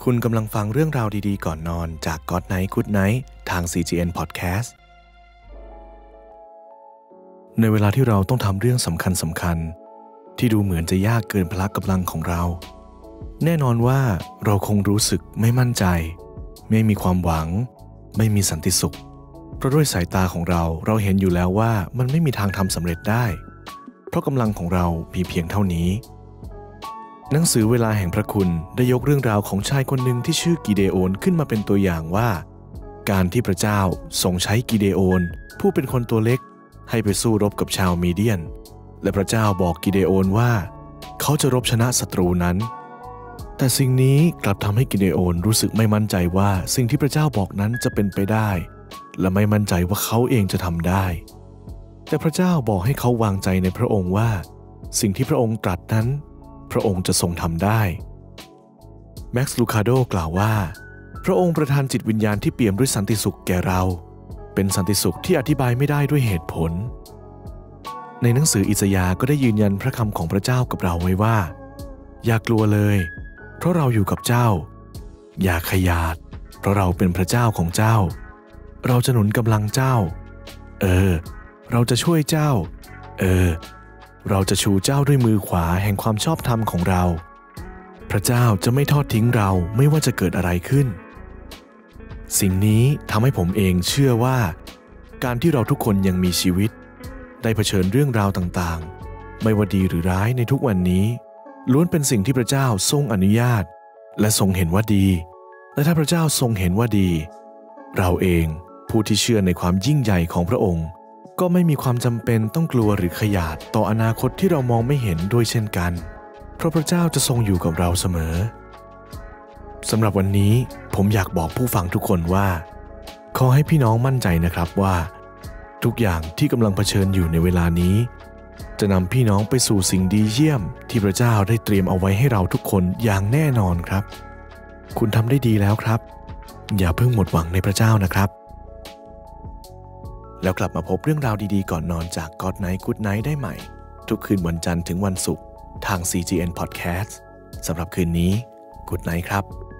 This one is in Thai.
คุณกำลังฟังเรื่องราวดีๆก่อนนอนจาก God Night Good Night ทาง CGN Podcast ในเวลาที่เราต้องทำเรื่องสำคัญที่ดูเหมือนจะยากเกินพละกำลังของเราแน่นอนว่าเราคงรู้สึกไม่มั่นใจไม่มีความหวังไม่มีสันติสุขเพราะด้วยสายตาของเราเห็นอยู่แล้วว่ามันไม่มีทางทำสำเร็จได้เพราะกำลังของเรามีเพียงเท่านี้หนังสือเวลาแห่งพระคุณได้ยกเรื่องราวของชายคนหนึ่งที่ชื่อกิเดโอนขึ้นมาเป็นตัวอย่างว่าการที่พระเจ้าทรงใช้กิเดโอนผู้เป็นคนตัวเล็กให้ไปสู้รบกับชาวมีเดียนและพระเจ้าบอกกิเดโอนว่าเขาจะรบชนะศัตรูนั้นแต่สิ่งนี้กลับทำให้กิเดโอนรู้สึกไม่มั่นใจว่าสิ่งที่พระเจ้าบอกนั้นจะเป็นไปได้และไม่มั่นใจว่าเขาเองจะทำได้แต่พระเจ้าบอกให้เขาวางใจในพระองค์ว่าสิ่งที่พระองค์ตรัสนั้นพระองค์จะทรงทำได้แม็กซ์ลูคาโดกล่าวว่าพระองค์ประทานจิตวิญญาณที่เปี่ยมด้วยสันติสุขแก่เราเป็นสันติสุขที่อธิบายไม่ได้ด้วยเหตุผลในหนังสืออิสยาห์ก็ได้ยืนยันพระคำของพระเจ้ากับเราไว้ว่าอย่ากลัวเลยเพราะเราอยู่กับเจ้าอย่าขยาดเพราะเราเป็นพระเจ้าของเจ้าเราจะหนุนกำลังเจ้าเราจะช่วยเจ้าเราจะชูเจ้าด้วยมือขวาแห่งความชอบธรรมของเราพระเจ้าจะไม่ทอดทิ้งเราไม่ว่าจะเกิดอะไรขึ้นสิ่งนี้ทำให้ผมเองเชื่อว่าการที่เราทุกคนยังมีชีวิตได้เผชิญเรื่องราวต่างๆไม่ว่าดีหรือร้ายในทุกวันนี้ล้วนเป็นสิ่งที่พระเจ้าทรงอนุญาตและทรงเห็นว่าดีและถ้าพระเจ้าทรงเห็นว่าดีเราเองผู้ที่เชื่อในความยิ่งใหญ่ของพระองค์ก็ไม่มีความจำเป็นต้องกลัวหรือขยาดต่ออนาคตที่เรามองไม่เห็นด้วยเช่นกันเพราะพระเจ้าจะทรงอยู่กับเราเสมอสำหรับวันนี้ผมอยากบอกผู้ฟังทุกคนว่าขอให้พี่น้องมั่นใจนะครับว่าทุกอย่างที่กำลังเผชิญอยู่ในเวลานี้จะนำพี่น้องไปสู่สิ่งดีเยี่ยมที่พระเจ้าได้เตรียมเอาไว้ให้เราทุกคนอย่างแน่นอนครับคุณทำได้ดีแล้วครับอย่าเพิ่งหมดหวังในพระเจ้านะครับแล้วกลับมาพบเรื่องราวดีๆก่อนนอนจาก God Night Good Night ได้ใหม่ทุกคืนวันจันทร์ถึงวันศุกร์ทาง CGN Podcast สำหรับคืนนี้ Good Night ครับ